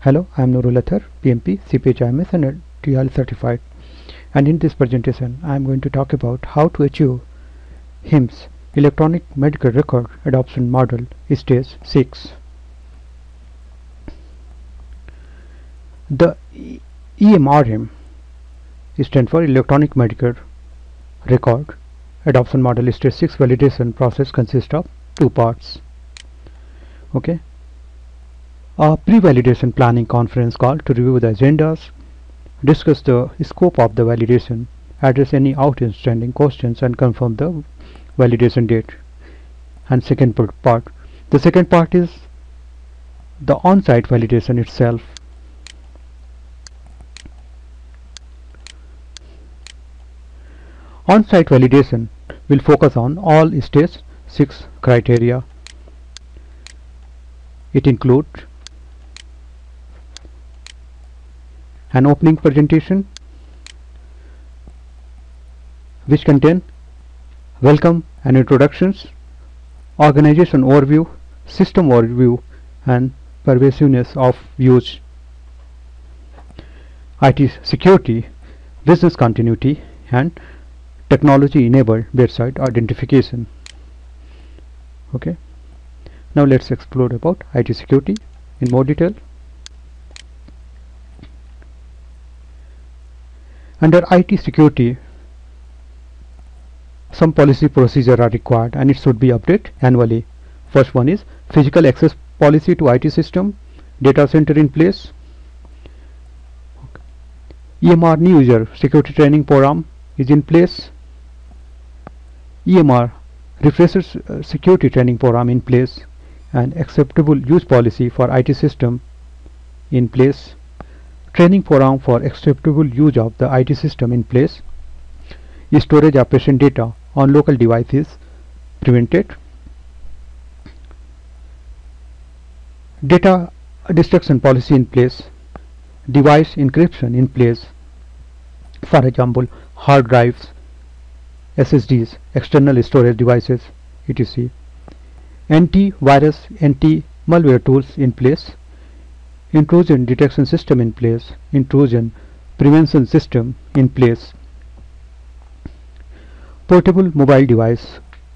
Hello, I am Nurul Athar, PMP, CPH IMS and TL certified, and in this presentation I am going to talk about how to achieve HIMSS Electronic Medical Record Adoption Model Stage 6. The EMRM stands for Electronic Medical Record Adoption Model Stage 6 validation process consists of two parts. Okay. A pre-validation planning conference call to review the agendas, discuss the scope of the validation, address any outstanding questions and confirm the validation date. And second part. The second part is the on-site validation itself. On-site validation will focus on all stage 6 criteria. It includes an opening presentation which contain welcome and introductions, organization overview, system overview and pervasiveness of use, IT security, business continuity and technology enabled bedside identification. Okay. Now let's explore about IT security in more detail. Under IT security, some policy procedures are required and it should be updated annually. First one is physical access policy to IT system, data center in place. EMR new user security training program is in place. EMR refreshers security training program in place, and acceptable use policy for IT system in place. Training program for acceptable use of the IT system in place. Storage of patient data on local devices prevented. Data destruction policy in place. Device encryption in place. For example, hard drives, SSDs, external storage devices, etc. Anti-virus, anti-malware tools in place. Intrusion detection system in place. Intrusion prevention system in place. Portable mobile devices,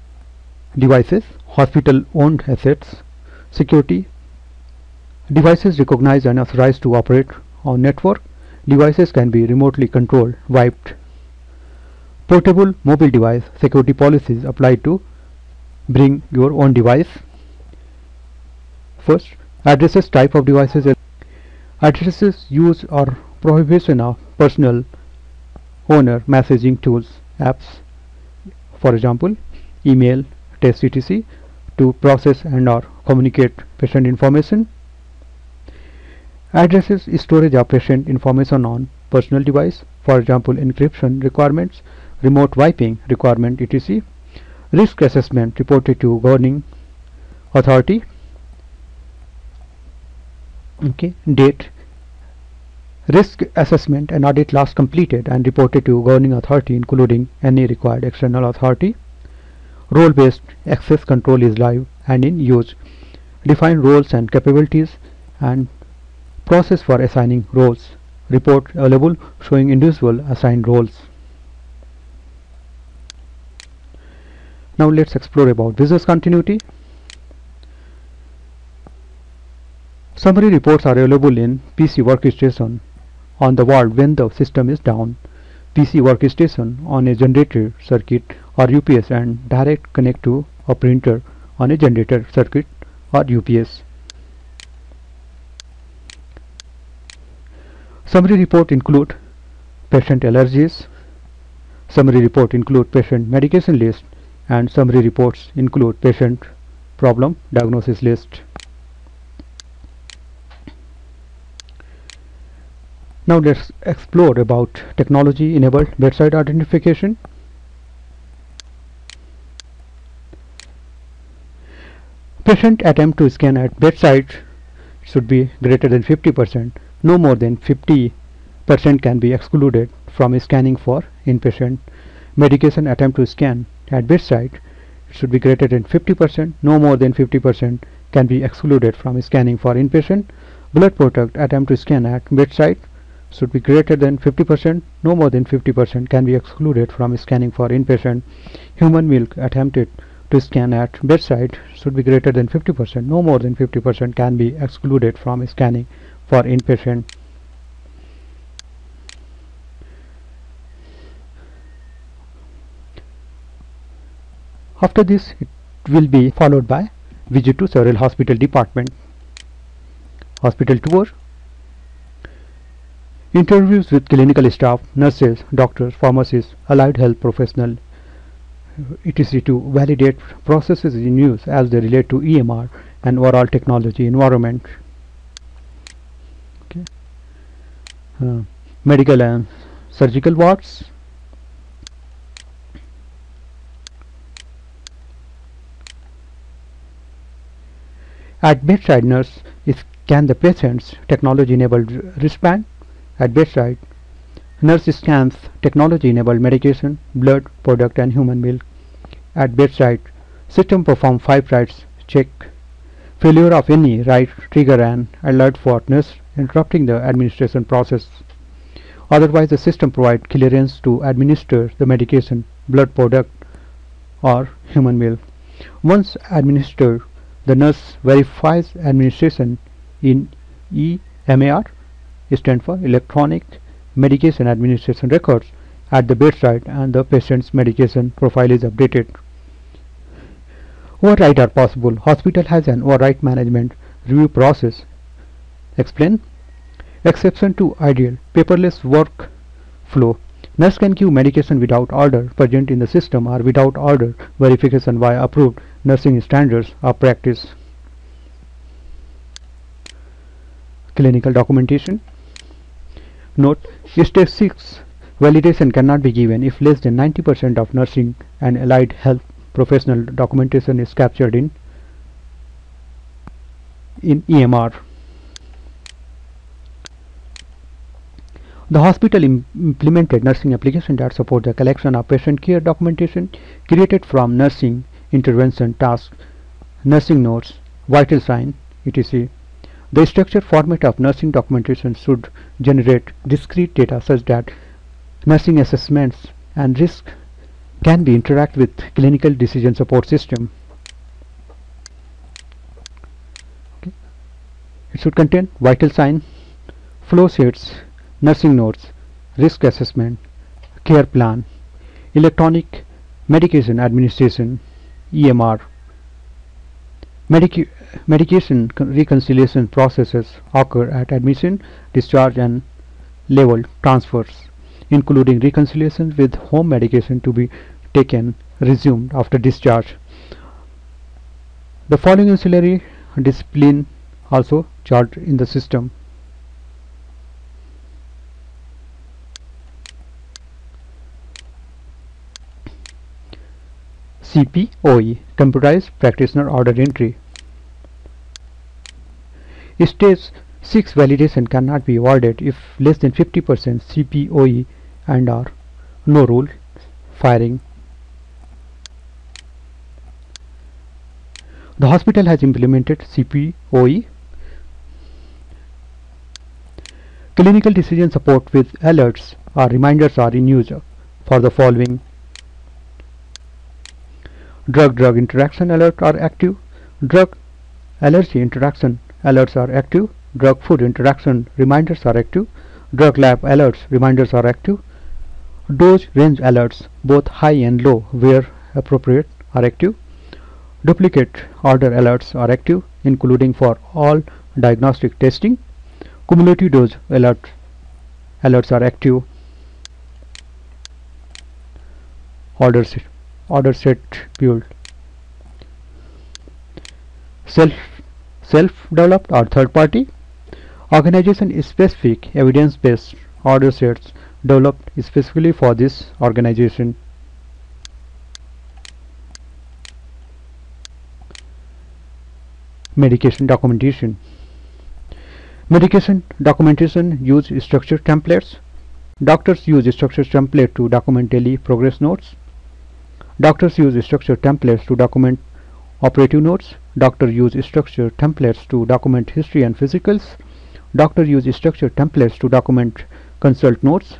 hospital owned assets, security. Devices recognized and authorized to operate on network. Devices can be remotely controlled, wiped. Portable mobile device security policies apply to bring your own device. First, addresses, type of devices. Addresses, use or prohibition of personal owner messaging tools, apps, for example, email, text, etc., to process and or communicate patient information. Addresses, storage of patient information on personal device, for example, encryption requirements, remote wiping requirement, etc. Risk assessment reported to governing authority. Okay. Date, risk assessment and audit last completed and reported to governing authority including any required external authority. Role-based access control is live and in use. Define roles and capabilities and process for assigning roles. Report available showing individual assigned roles. Now let's explore about business continuity. Summary reports are available in PC workstation on the wall when the system is down, PC workstation on a generator circuit or UPS, and direct connect to a printer on a generator circuit or UPS. Summary report include patient allergies. Summary report include patient medication list, and summary reports include patient problem diagnosis list. Now let's explore about technology enabled bedside identification. Patient attempt to scan at bedside should be greater than 50%. No more than 50% can be excluded from scanning for inpatient. Medication attempt to scan at bedside should be greater than 50%. No more than 50% can be excluded from scanning for inpatient. Blood product attempt to scan at bedside should be greater than 50%, no more than 50% can be excluded from scanning for inpatient. Human milk attempted to scan at bedside should be greater than 50%, no more than 50% can be excluded from scanning for inpatient. After this, it will be followed by visit to several hospital department, hospital tour, interviews with clinical staff, nurses, doctors, pharmacists, allied health professional, etc. to validate processes in use as they relate to EMR and overall technology environment. Okay. Medical and surgical wards. At bedside, nurse scan the patient's technology-enabled wristband. At bedside, nurse scans technology-enabled medication, blood, product, and human milk. At bedside, system perform 5 rights check. Failure of any right trigger an alert for nurse, interrupting the administration process. Otherwise, the system provides clearance to administer the medication, blood product, or human milk. Once administered, the nurse verifies administration in EMAR, stands for Electronic Medication Administration Records, at the bedside, and the patient's medication profile is updated. Override are possible. Hospital has an override management review process. Explain. Exception to ideal paperless workflow. Nurse can give medication without order present in the system or without order verification via approved nursing standards of practice. Clinical documentation. Note: Stage 6 validation cannot be given if less than 90% of nursing and allied health professional documentation is captured in EMR. The hospital implemented nursing applications that support the collection of patient care documentation created from nursing intervention tasks, nursing notes, vital sign, etc. The structured format of nursing documentation should generate discrete data such that nursing assessments and risk can be interact with clinical decision support system. Okay. It should contain vital sign, flow sheets, nursing notes, risk assessment, care plan, electronic medication administration, EMR, medication reconciliation processes occur at admission, discharge, and level transfers, including reconciliation with home medication to be taken resumed after discharge. The following ancillary discipline also charged in the system. CPOE, Computerized Practitioner Order Entry. Stage 6 validation cannot be awarded if less than 50% CPOE and or no rule firing. The hospital has implemented CPOE. Clinical decision support with alerts or reminders are in use for the following: drug-drug interaction alert are active, drug allergy interaction alerts are active, drug food interaction reminders are active, drug lab alerts reminders are active, dose range alerts both high and low where appropriate are active, duplicate order alerts are active including for all diagnostic testing, cumulative dose alerts are active, order set build. Self-developed or third-party. Organization-specific evidence-based order sets developed specifically for this organization. Medication documentation. Medication documentation use structured templates. Doctors use structured templates to document daily progress notes. Doctors use structured templates to document operative notes. Doctors use structured templates to document history and physicals. Doctors use structured templates to document consult notes.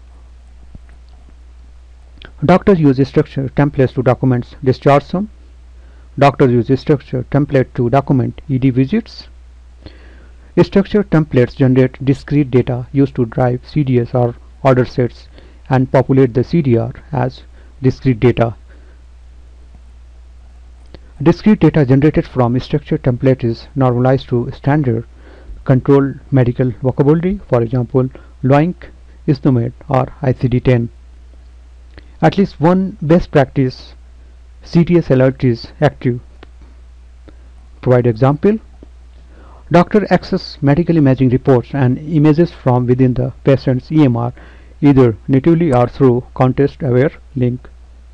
Doctors use structured templates to document discharge sum. Doctors use structured template to document ED visits. Structured templates generate discrete data used to drive CDS or order sets and populate the CDR as discrete data. Discrete data generated from structured template is normalized to standard controlled medical vocabulary, for example, LOINC, ISNOMED, or ICD-10. At least one best practice CTS alert is active. Provide example. Doctor access medical imaging reports and images from within the patient's EMR either natively or through context-aware link.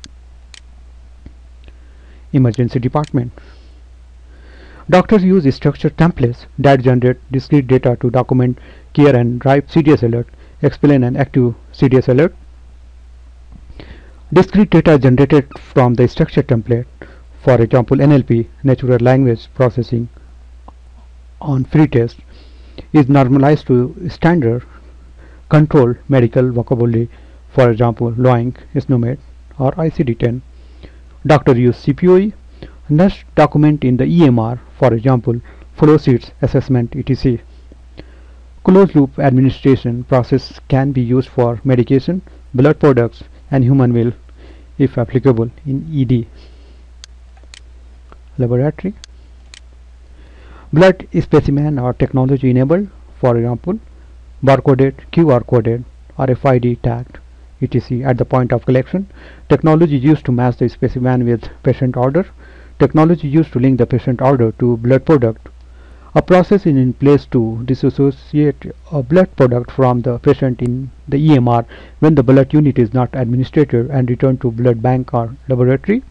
Emergency department. Doctors use structured templates that generate discrete data to document care and drive CDS alert, explain an active CDS alert. Discrete data generated from the structured template, for example NLP, natural language processing on free test, is normalized to standard controlled medical vocabulary, for example LOINC, ISNOMED, or ICD-10. Doctor use CPOE, nurse document in the EMR, for example flow sheets, assessment, etc. Closed loop administration process can be used for medication, blood products, and human will, if applicable, in ED. Laboratory. Blood specimen or technology enabled, for example barcoded, QR coded, RFID tagged, etc. at the point of collection. Technology used to match the specimen with patient order. Technology used to link the patient order to blood product. A process is in place to disassociate a blood product from the patient in the EMR when the blood unit is not administered and returned to blood bank or laboratory.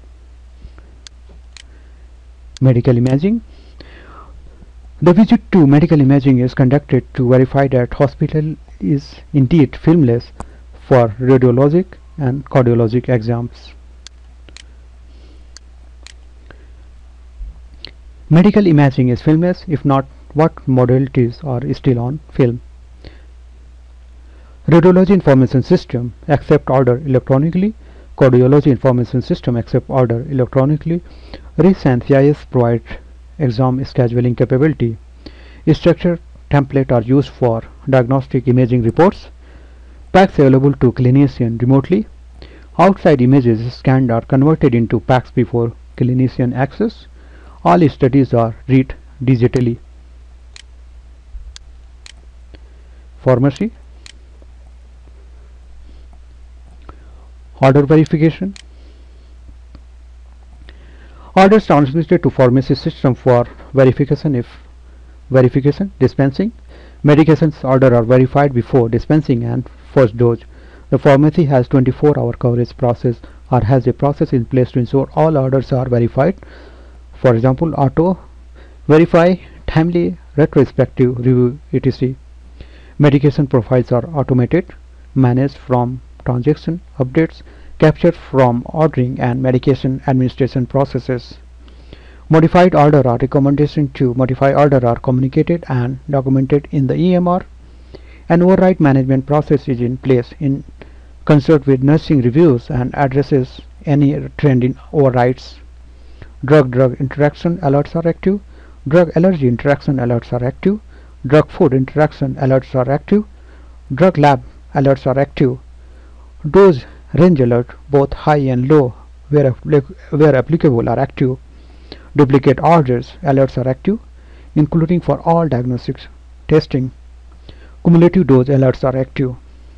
Medical imaging. The visit to medical imaging is conducted to verify that hospital is indeed filmless for radiologic and cardiologic exams. Medical imaging is filmless. If not, what modalities are still on film? Radiology information system accept order electronically. Cardiology information system accept order electronically. RIS and CIS provide exam scheduling capability. Structured templates are used for diagnostic imaging reports. Packs available to clinician remotely. Outside images scanned are converted into packs before clinician access. All studies are read digitally. Pharmacy. Order verification. Orders transmitted to pharmacy system for verification. Dispensing. Medications order are verified before dispensing and first dose. The pharmacy has 24-hour coverage process or has a process in place to ensure all orders are verified. For example, auto verify, timely, retrospective review, etc. Medication profiles are automated, managed from transaction updates, captured from ordering and medication administration processes. Modified order or recommendation to modify order are communicated and documented in the EMR. An override management process is in place in concert with nursing reviews and addresses any trend in overrides. Drug-drug interaction alerts are active. Drug allergy interaction alerts are active. Drug-food interaction alerts are active. Drug lab alerts are active. Dose range alert, both high and low where applicable, are active. Duplicate orders alerts are active, including for all diagnostics testing. Cumulative dose alerts are active.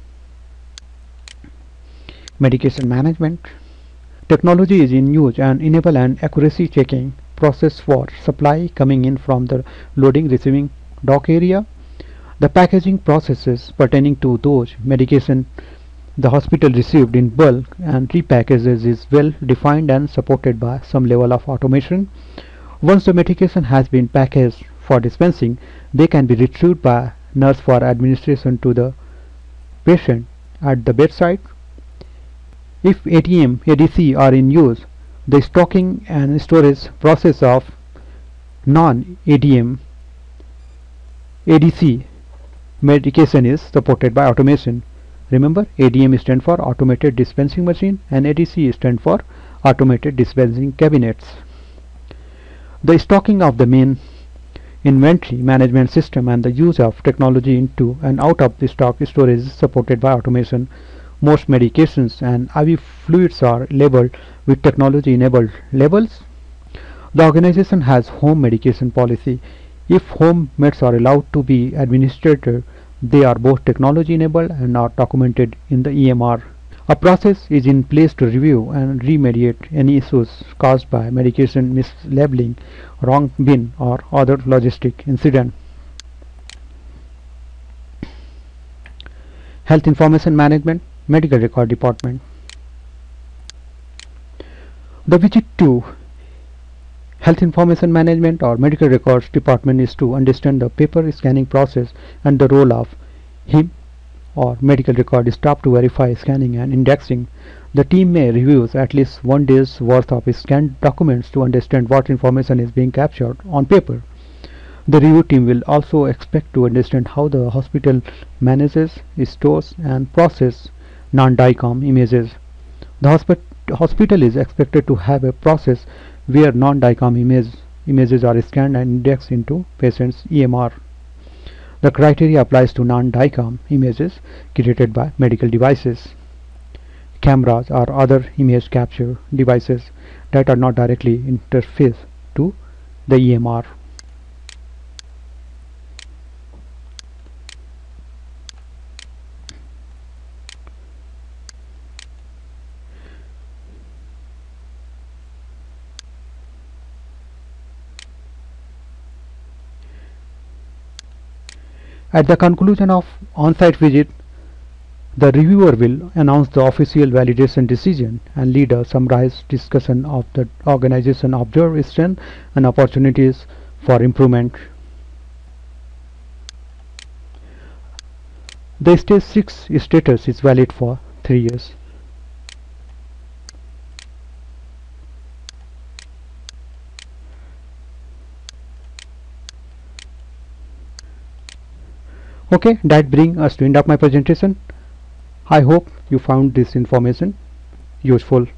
Medication management. Technology is in use and enable an accuracy checking process for supply coming in from the loading receiving dock area. The packaging processes pertaining to those medication the hospital received in bulk and repackages is well defined and supported by some level of automation. Once the medication has been packaged for dispensing, they can be retrieved by nurse for administration to the patient at the bedside. If ATM, ADC are in use, the stocking and storage process of non-ATM ADC medication is supported by automation. Remember, ADM stands for automated dispensing machine and ADC stands for automated dispensing cabinets. The stocking of the main inventory management system and the use of technology into and out of the stock storage is supported by automation. Most medications and IV fluids are labeled with technology enabled labels. The organization has home medication policy. If home meds are allowed to be administered, they are both technology enabled and are documented in the EMR. A process is in place to review and remediate any issues caused by medication mislabeling, wrong bin or other logistic incident. Health Information Management, Medical Record Department. The visit to Health Information Management or Medical Records Department is to understand the paper scanning process and the role of HIMSS or medical record staff to verify scanning and indexing. The team may review at least 1 day's worth of scanned documents to understand what information is being captured on paper. The review team will also expect to understand how the hospital manages, stores and processes non-DICOM images. The hospital is expected to have a process where non-DICOM images are scanned and indexed into patient's EMR. The criteria applies to non-DICOM images created by medical devices, cameras or other image capture devices that are not directly interfaced to the EMR. At the conclusion of on-site visit, the reviewer will announce the official validation decision and lead a summarized discussion of the organization observed strengths and opportunities for improvement. The stage 6 status is valid for 3 years. Okay, that brings us to end of my presentation. I hope you found this information useful.